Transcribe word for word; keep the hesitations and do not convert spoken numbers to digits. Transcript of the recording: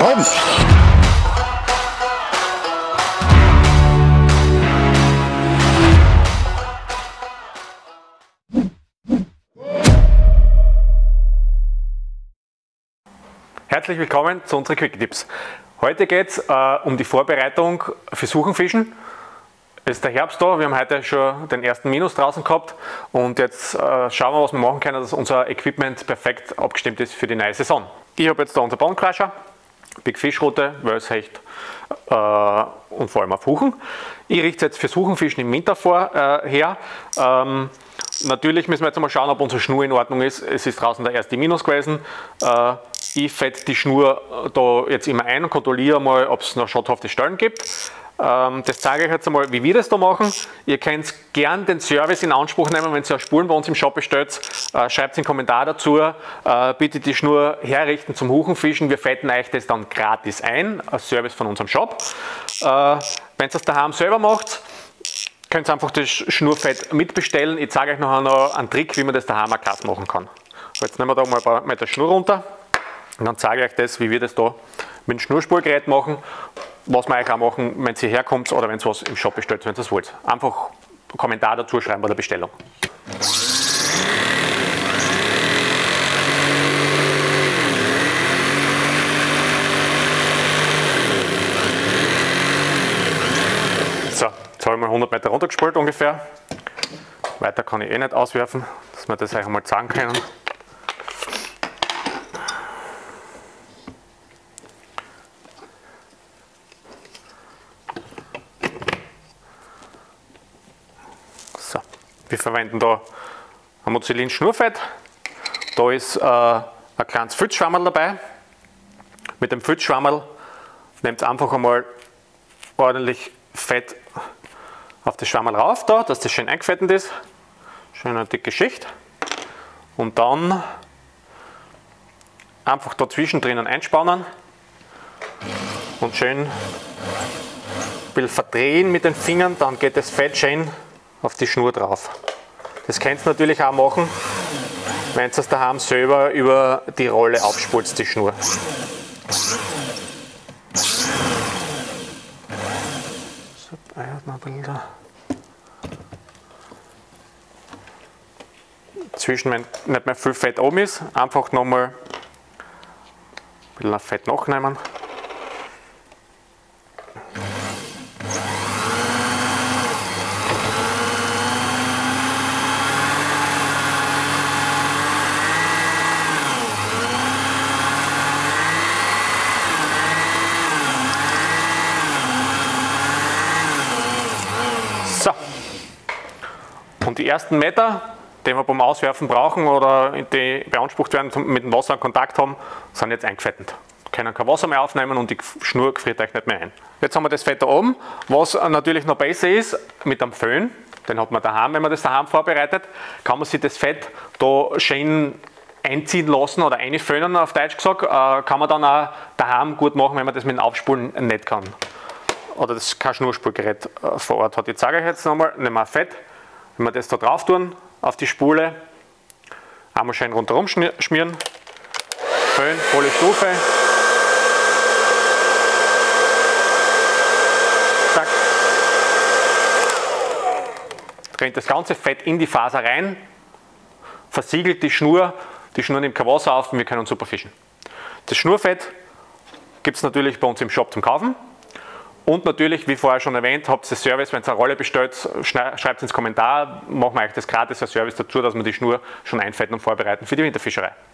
Komm! Herzlich willkommen zu unseren Quick Tips. Heute geht es äh, um die Vorbereitung für Suchenfischen. Es ist der Herbst da, wir haben heute schon den ersten Minus draußen gehabt und jetzt äh, schauen wir, was wir machen können, dass unser Equipment perfekt abgestimmt ist für die neue Saison. Ich habe jetzt da unser Bonencrusher, Big Fish Route, Welshecht äh, und vor allem auf Huchen. Ich richte jetzt für Suchenfischen im Winter vor, äh, her. Ähm, natürlich müssen wir jetzt mal schauen, ob unsere Schnur in Ordnung ist. Es ist draußen der erste Minus gewesen. Äh, ich fette die Schnur da jetzt immer ein und kontrolliere mal, ob es noch schotthafte Stellen gibt. Ähm, das zeige ich jetzt einmal, wie wir das da machen. Ihr könnt gern den Service in Anspruch nehmen, wenn ihr Spuren bei uns im Shop bestellt. Äh, schreibt einen Kommentar dazu. Äh, bitte die Schnur herrichten zum Huchenfischen. Wir fetten euch das dann gratis ein, als Service von unserem Shop. Äh, wenn ihr das daheim selber macht, könnt ihr einfach das Schnurfett mitbestellen. Ich zeige euch nachher noch einen Trick, wie man das daheim auch glatt machen kann. Jetzt nehmen wir da mal mit der Schnur runter und dann zeige ich euch das, wie wir das da mit dem Schnurspulgerät machen. Was wir euch auch machen, wenn ihr herkommt oder wenn ihr was im Shop bestellt, wenn ihr das wollt. Einfach einen Kommentar dazu schreiben bei der Bestellung. So, jetzt habe ich mal hundert Meter runtergespult ungefähr. Weiter kann ich eh nicht auswerfen, dass wir das euch einmal zeigen können. So, wir verwenden da ein Mucilin-Schnurfett. Da ist äh, ein kleines Filzschwammerl dabei. Mit dem Filzschwammerl nehmt ihr einfach einmal ordentlich Fett auf das Schwammerl rauf, da, dass das schön eingefettet ist. Schön eine dicke Schicht. Und dann einfach da zwischendrin einspannen und schön ein bisschen verdrehen mit den Fingern, dann geht das Fett schön auf die Schnur drauf. Das könnt ihr natürlich auch machen, wenn ihr es daheim selber über die Rolle aufspult, die Schnur. Zwischen, wenn nicht mehr viel Fett oben ist, einfach nochmal ein bisschen Fett nachnehmen. So. Und die ersten Meter, die wir beim Auswerfen brauchen oder die beansprucht werden, mit dem Wasser in Kontakt haben, sind jetzt eingefettet. Wir können kein Wasser mehr aufnehmen und die Schnur friert euch nicht mehr ein. Jetzt haben wir das Fett da oben. Was natürlich noch besser ist, mit einem Föhn, den hat man daheim, wenn man das daheim vorbereitet, kann man sich das Fett da schön einziehen lassen oder einföhnen, auf Deutsch gesagt. Kann man dann auch daheim gut machen, wenn man das mit dem Aufspulen nicht kann. Oder das kein Schnurspulgerät vor Ort hat. Ich zeige euch jetzt nochmal, nehmen wir Fett, wenn wir das da drauf tun, auf die Spule, einmal schön rundherum schmieren, Föhn, volle Stufe, zack, dreht das ganze Fett in die Faser rein, versiegelt die Schnur, die Schnur nimmt kein Wasser auf und wir können super fischen. Das Schnurfett gibt es natürlich bei uns im Shop zum Kaufen. Und natürlich, wie vorher schon erwähnt, habt ihr Service, wenn ihr eine Rolle bestellt, schreibt ins Kommentar, machen wir euch das gratis als Service dazu, dass wir die Schnur schon einfetten und vorbereiten für die Winterfischerei.